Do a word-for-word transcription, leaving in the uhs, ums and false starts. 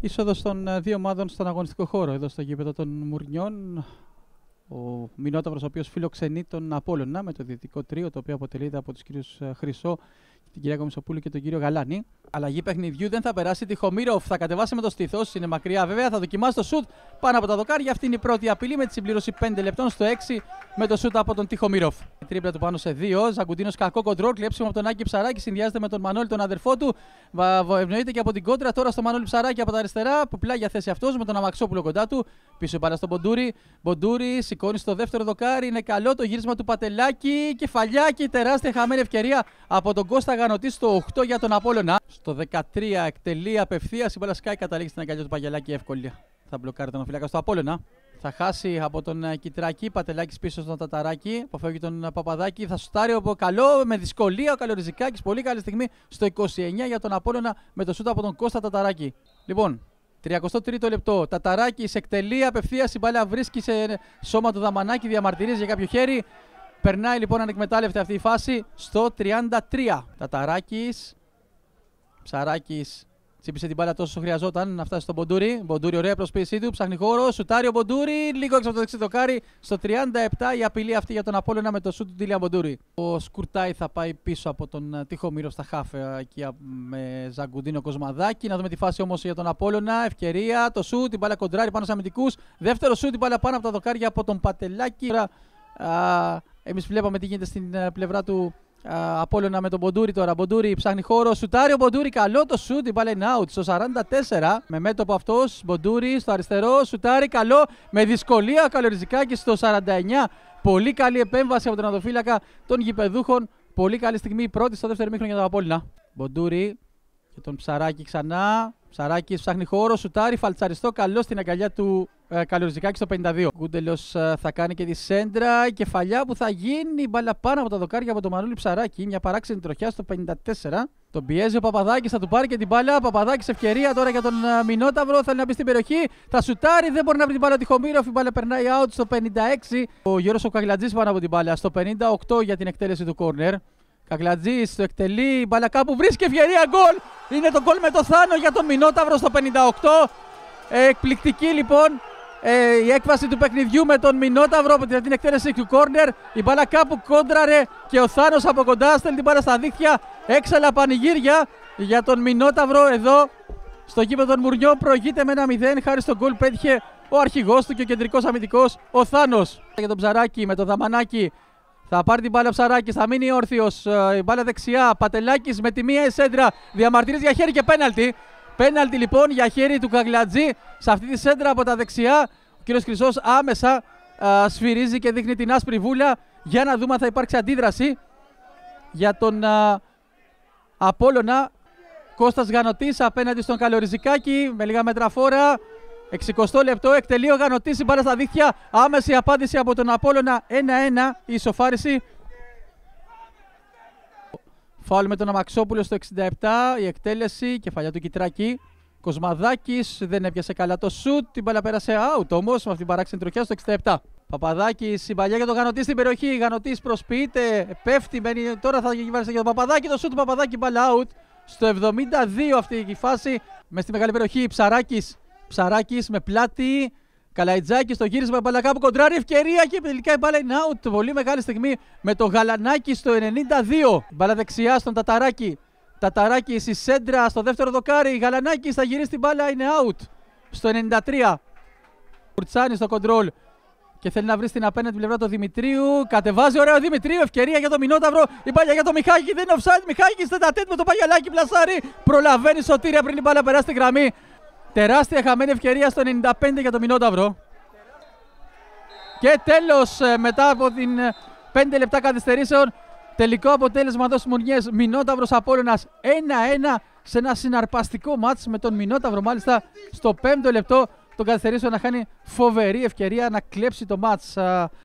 Είσοδος των δύο ομάδων στον αγωνιστικό χώρο, εδώ στο γήπεδο των Μουρνιών. Ο Μινόταυρος, ο οποίος φιλοξενεί τον Απόλλωνα με το δυτικό τρίο, το οποίο αποτελείται από τους κύριους Χρυσό, την κυρία Κομισοπούλου και τον κύριο Γαλάνη. Αλλαγή παιχνιδιού, δεν θα περάσει. Τιχομήροφ θα κατεβάσει με το στήθος, είναι μακριά βέβαια. Θα δοκιμάσει το σουτ πάνω από τα δοκάρια. Αυτή είναι η πρώτη απειλή με τη συμπλήρωση πέντε λεπτών στο έξι με το σουτ από τον Τιχομήροφ. Η τρίπλα του πάνω σε δύο. Ζαγκουντίνος κακό κοντρόλ. Κλέψιμο από τον Άκη Ψαράκη. Συνδυάζεται με τον Μανώλη, τον αδερφό του. Ευνοείται και από την κόντρα τώρα στο Μανώλη Ψαράκη από τα αριστερά. Που πλάγια θέση αυτό με τον Αμαξόπουλο κοντά του. Πίσω πάρα στον Μποντούρη. Μποντούρη σηκώνει στο δεύτερο δοκάρι. Είναι καλό το γύρισμα του Πατελάκη. Κεφαλιάκι, τεράστια χαμένη ευκαιρία από τον Κώστα Γανωτή στο οκτώ για τον Απόλλωνα. Στο δεκατρία εκτελεί απευθείας. Η μπάλα σκάει, καταλήγει στην αγκαλιά του Παγιαλάκη εύκολα. Θα μπλοκάρει τον φυλάκα στο Απόλλωνα. Θα χάσει από τον Κιτράκη. Πατελάκης πίσω στον Ταταράκη. Αποφεύγει τον Παπαδάκη. Θα σουτάρει από καλό με δυσκολία ο Καλοριζικάκης. Πολύ καλή στιγμή στο είκοσι εννιά για τον Απόλλωνα με το σούτ από τον Κώστα Ταταράκη. Λοιπόν, τριακοστό τρίτο λεπτό. Ταταράκης εκτελεί απευθείας. Η μπάλα βρίσκει σε σώμα του Δαμανάκη. Διαμαρτυρίζει για κάποιο χέρι. Περνάει λοιπόν ανεκμετάλλευτη αυτή η φάση στο τριάντα τρία. Ταταράκης. Ψαράκης. Τσίπησε την μπάλα τόσο όσο χρειαζόταν να φτάσει στον Μποντούρη. Μποντούρη, ωραία προσποίησή του. Ψάχνει χώρο. Σουτάρει ο Μποντούρη. Λίγο έξω από το δεξί δοκάρι. Στο τριάντα επτά η απειλή αυτή για τον Απόλλωνα με το σουτ του Ντίλιαν Μποντούρη. Ο Σκουρτάι θα πάει πίσω από τον Τιχομήρο στα χάφε εκεί με Ζαγκουντίνο Κοσμαδάκη. Να δούμε τη φάση όμως για τον Απόλλωνα. Ευκαιρία. Το σουτ. Την μπάλα κοντράρει πάνω σε αμυντικούς. Δεύτερο σουτ. Την μπάλα πάνω από τα δοκάρια από τον Πατελάκη. Εμείς βλέπαμε τι γίνεται στην πλευρά του. Uh, Απόλλωνα με τον Μποντούρη τώρα. Μποντούρη ψάχνει χώρο. Σουτάρει ο Μποντούρη. Καλό το σουτ. Η μπάλα είναι out. Στο σαράντα τέσσερα. Με μέτωπο αυτός. Μποντούρη στο αριστερό. Σουτάρει. Καλό. Με δυσκολία ο Καλοριζικάκης στο σαράντα εννιά. Πολύ καλή επέμβαση από τον αδοφύλακα των γηπεδούχων. Πολύ καλή στιγμή. Πρώτη στο δεύτερο μήχρονο για τον Απόλλωνα. Μποντούρη και τον Ψαράκη ξανά. Ψαράκης ψάχνει χώρο. Σουτάρει. Φαλτσαριστό. Καλό στην αγκαλιά του ε, Καλοριζικάκη στο πενήντα δύο. Γκούντελος ε, θα κάνει και τη σέντρα. Η κεφαλιά που θα γίνει. Μπάλα πάνω από τα δοκάρια από τον Μανώλη Ψαράκη. Μια παράξενη τροχιά στο πενήντα τέσσερα. Τον πιέζει ο Παπαδάκης. Θα του πάρει και την μπάλα. Παπαδάκης ευκαιρία τώρα για τον ε, Μινόταυρο. Θέλει να μπει στην περιοχή. Θα σουτάρει. Δεν μπορεί να βρει την μπάλα. Τιχομήροφ. Η μπάλα περνάει out στο πενήντα έξι. Ο Γιώργος ο Καγλατζής πάνω από την μπάλα. Στο πενήντα οκτώ για την εκτέλεση του κόρνερ. Καγλατζής το εκτελεί, μπάλα κάπου βρίσκει ευκαιρία, γκολ! Είναι το γκολ με το Θάνο για τον Μινόταυρο στο πενήντα οκτώ. Ε, εκπληκτική λοιπόν ε, η έκβαση του παιχνιδιού με τον Μινόταυρο από την εκτέλεση του κόρνερ. Η μπάλα κάπου κόντραρε και ο Θάνος από κοντά στέλνει την μπάλα στα δίχτυα. Έξαλα πανηγύρια για τον Μινόταυρο εδώ στο γήπεδο των Μουρνιών. Προηγείται με ένα μηδέν, χάρη στον γκολ πέτυχε ο αρχηγός του και ο κεντρικός αμυντικός ο Θάνος. Για τον Ψαράκη με τον Δαμανάκη. Θα πάρει την μπάλα Ψαράκης, θα μείνει όρθιος. Η μπάλα δεξιά. Πατελάκης με τη μία σέντρα. Διαμαρτυρίζει για χέρι και πέναλτι. Πέναλτι λοιπόν για χέρι του Καγλατζή σε αυτή τη σέντρα από τα δεξιά. Ο κύριος Χρυσός άμεσα α, σφυρίζει και δείχνει την άσπρη βούλα. Για να δούμε αν θα υπάρξει αντίδραση για τον α, Απόλλωνα. Κώστας Γανωτής απέναντι στον Καλοριζικάκη με λίγα μέτρα φόρα. εξηκοστό λεπτό, εκτελεί ο Γανωτής, η μπάλα στα δίχτυα. Άμεση απάντηση από τον Απόλλωνα. ένα ένα η ισοφάριση. Φάουλ με τον Αμαξόπουλο στο εξήντα επτά. Η εκτέλεση, κεφαλιά του Κιτράκη. Κοσμαδάκης δεν έπιασε καλά το σουτ. Την μπάλα πέρασε out όμως με αυτήν την παράξενη τροχιά στο εξήντα επτά. Παπαδάκης, η παλιά για τον Γανωτή στην περιοχή. Γανωτής προσποιείται, πέφτει. Μένει, τώρα θα γίνει για τον Παπαδάκη. Το σουτ του Παπαδάκη, μπάλα out. Στο εβδομήντα δύο αυτή η φάση. Μες στη μεγάλη περιοχή. Ψαράκης. Ψαράκης με πλάτη. Καλαϊτζάκης στο γύρισμα. Μπάλα κάπου κοντράρει. Ευκαιρία και τελικά η μπάλα είναι out. Πολύ μεγάλη στιγμή με το Γαλανάκι στο ενενήντα δύο. Μπάλα δεξιά στον Ταταράκη. Ταταράκης η σέντρα στο δεύτερο δοκάρι. Γαλανάκης θα γυρίσει την μπάλα. Είναι out. Στο ενενήντα τρία. Κουρτσάνη στο κοντρόλ. Και θέλει να βρει στην απέναντι πλευρά του Δημητρίου. Κατεβάζει ωραία ο Δημητρίου. Ευκαιρία για τον Μινόταυρο. Η μπάλα για τον Μιχάκη. Δεν είναι offside. Μιχάκης τετατέτ με το Παγιαλάκι. Πλασάρι. Προλαβαίνει σωτήρια πριν η μπάλα περάσει την γραμμή. Τεράστια χαμένη ευκαιρία στο ενενήντα πέντε για τον Μινόταυρο. Και τέλος, μετά από την πέντε λεπτά καθυστερήσεων, τελικό αποτέλεσμα εδώ στις Μουρνιές. Μινόταυρος Απόλλωνας ένα ένα σε ένα συναρπαστικό μάτς με τον Μινόταυρο. Μάλιστα στο πέμπτο λεπτό τον καθυστερήσεων να χάνει φοβερή ευκαιρία να κλέψει το μάτς.